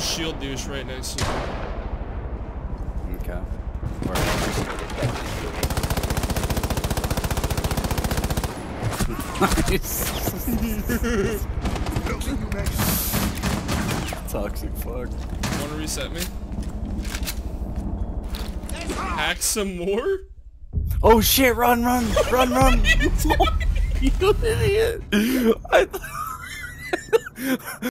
a shield douche right next to you. Okay. Toxic fuck. Wanna reset me? Hack some more? Oh shit, run! You idiot!